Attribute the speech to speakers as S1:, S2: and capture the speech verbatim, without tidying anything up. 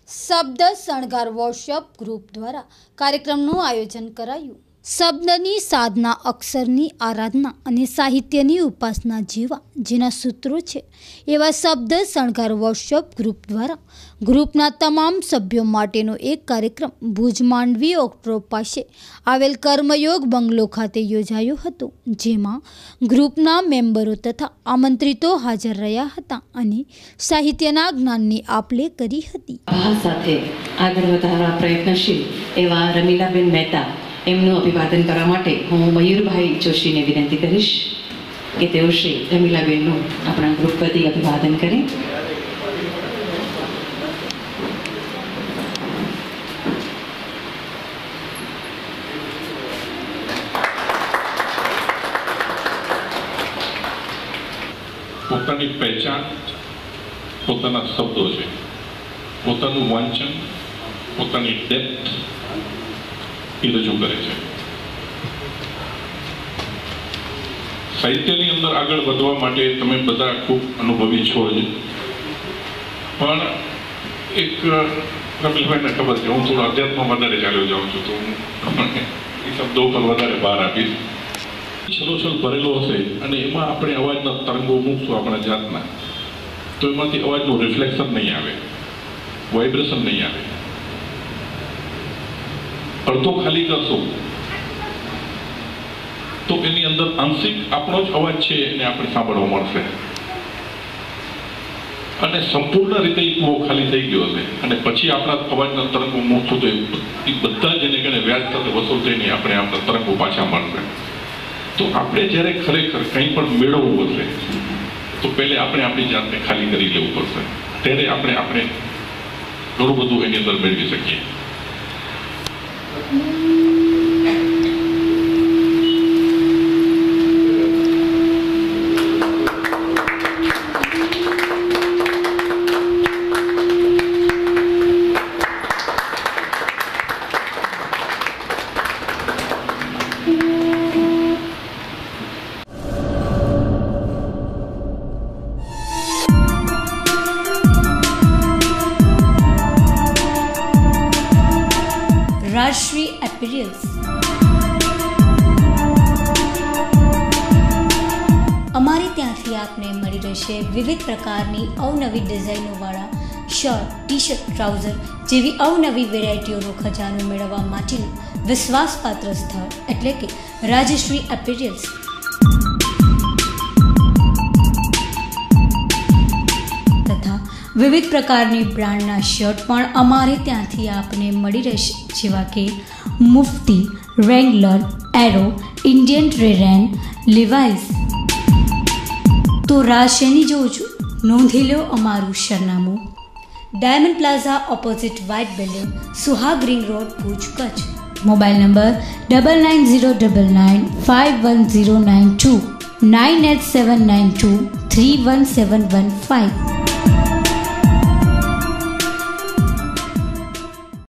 S1: શબ્દ શણગાર WhatsApp group દ્વારા કાર્યક્રમનું આયોજન કરાયું। શબ્દની સાધના, અક્ષરની આરાધના અને સાહિત્યની ઉપાસના જેવા જેના સૂત્રો છે એવા શબ્દ શણગાર વોટ્સઅપ ગ્રુપ દ્વારા ગ્રુપના તમામ સભ્યો માટેનો એક કાર્યક્રમ ભુજ માંડવી ઓક્ટ્રોપ પાસે આવેલ કર્મયોગ બંગલો ખાતે યોજાયો હતો, જેમાં ગ્રુપના મેમ્બરો તથા આમંત્રિતો હાજર રહ્યા હતા અને સાહિત્યના જ્ઞાનની આપ-લે કરી હતી।
S2: આ સાથે આગળ વધારવા પ્રયત્નશીલ એવા રમીલાબેન મહેતા એમનું અભિવાદન કરવા માટે હું મયુરભાઈ જોશીને વિનંતી કરીશ કે તેઓ શ્રી રમીલાબેનનું આપણા ગ્રુપ વતી અભિવાદન કરે।
S3: પોતાની પહેચાન પોતાના શબ્દો છે, પોતાનું વાંચન, પોતાની ડેપ્થ એ રજૂ કરે છે। સાહિત્યની અંદર આગળ વધવા માટે તમે બધા ખૂબ અનુભવી છો જ, પણ એક રમીલભાઈને ખબર છે હું થોડું અધ્યાત્મ વધારે ચાલ્યો જાઉં છું, તો હું એ શબ્દો પર વધારે બહાર આપીશ। છલોછલ ભરેલો હશે અને એમાં આપણે અવાજના તરંગો મૂકશું આપણા જાતના, તો એમાંથી અવાજનું રિફ્લેક્શન નહીં આવે, વાઇબ્રેશન નહીં આવે। અડધો ખાલી કરશો તો એની અંદર આંશિક આપણો જ અવાજ છે એને આપણે સાંભળવા મળશે, અને સંપૂર્ણ રીતે કૂવો ખાલી થઈ ગયો હશે અને પછી આપણા અવાજના તરંગો મૂકશું તો એ બધા જ એને કને વ્યાજ સાથે વસૂલ થઈને આપણે આપણા તરંગો પાછા મળશે। તો આપણે જ્યારે ખરેખર કંઈ પણ મેળવવું હશે તો પહેલે આપણે આપણી જાતને ખાલી કરી લેવું પડશે, ત્યારે આપણે આપણે ઘણું બધું એની અંદર મેળવી શકીએ।
S4: રાજશ્રી એપિરિયલ્સ અમારે ત્યાંથી આપને મળી રહેશે વિવિધ પ્રકારની અવનવી ડિઝાઇનોવાળા શર્ટ, ટી શર્ટ, ટ્રાઉઝર જેવી અવનવી વેરાયટીઓનો ખજાનો મેળવવા માટેનું વિશ્વાસપાત્ર સ્થળ એટલે કે રાજશ્રી એપિરિયલ્સ। તથા વિવિધ પ્રકારની બ્રાન્ડના શર્ટ પણ અમારે ત્યાંથી આપને મળી રહેશે, જેવા કે મુફ્તી, રેંગલર, એરો, ઇન્ડિયન ટ્રેરેન, લિવાઇસ। તો રાહ શેની જોઉં છું, નોંધી લો અમારું સરનામું: diamond plaza opposite white building, Suhag ring road, Bhuj, Kutch. Mobile number double nine zero double nine five one zero nine two nine eight seven nine two three one seven one five.